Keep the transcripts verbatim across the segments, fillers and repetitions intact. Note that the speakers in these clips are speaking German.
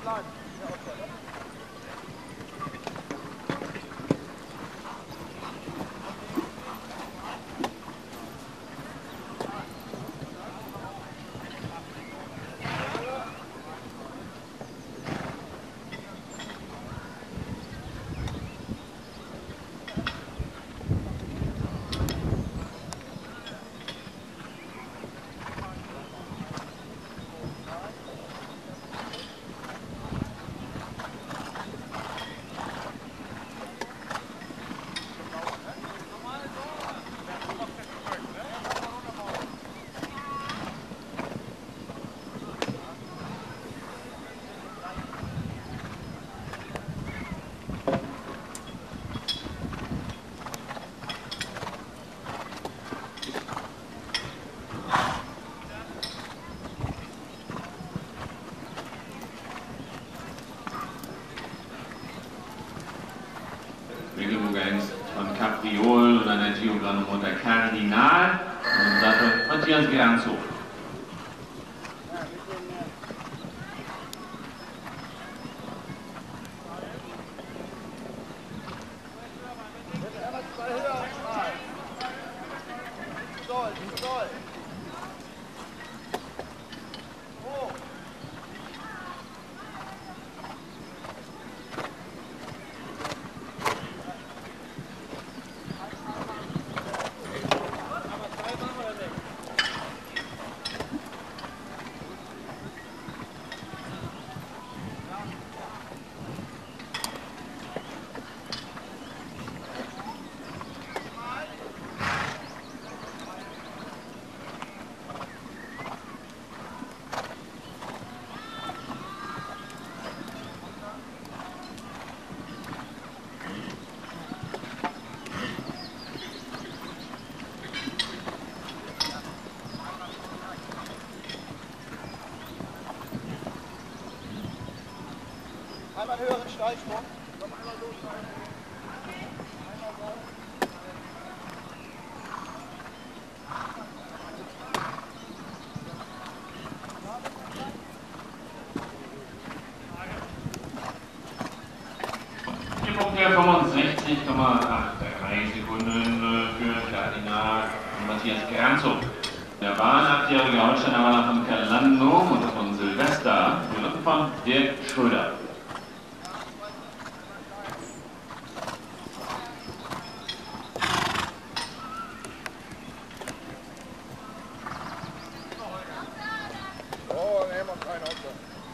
Von Capriol und einer Giovanni Monta Cardinal und Sache Matthias Gernzo. Einmal einen höheren Steilsprung. Komm, einmal lossteigen. Einmal so. Vier Punkte, fünfundsechzig Komma drei Sekunden für Kardinal und Matthias Gernzo. Der war ein achtjähriger Holsteiner war von Calando und von Silvester, geritten von Dirk Schröder. Oh, nehmen wir keinen Opfer.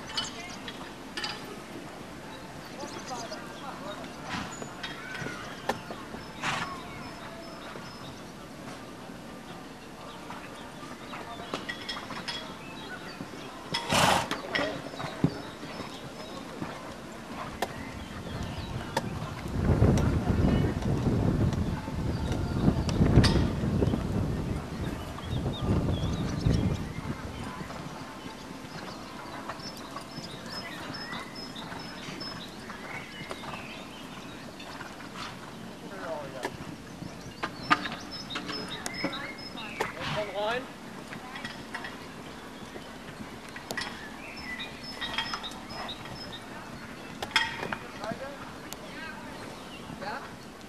Rein. Ja?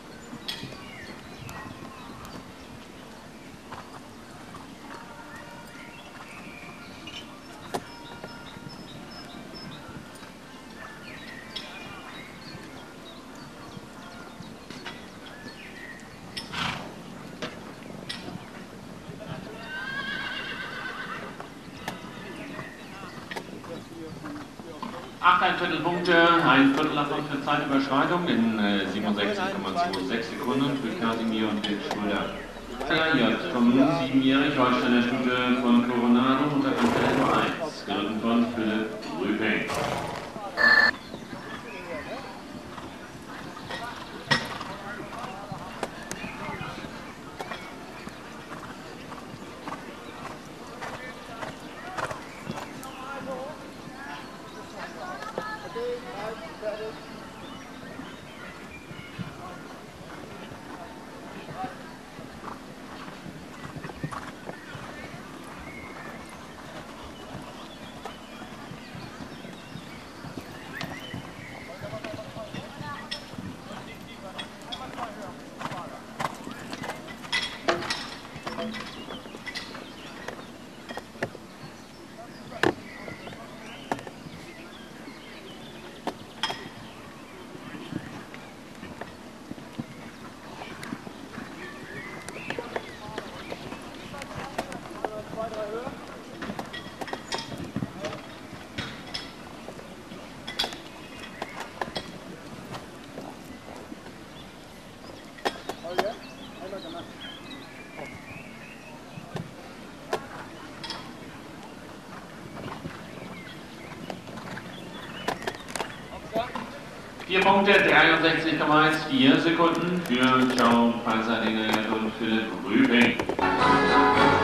achteinviertel Punkte, ein Viertel davon für Zeitüberschreitung in äh, siebenundsechzig Komma sechsundzwanzig Sekunden für Casimir und Dirk Schröder. Jetzt vom siebenjährig Holsteiner Stute von Coronado unter Tempo eins, geritten von Philipp Rüping. Vier Punkte, dreiundsechzig Komma vierzehn Sekunden für Joe Pasadena und Philipp Rübing.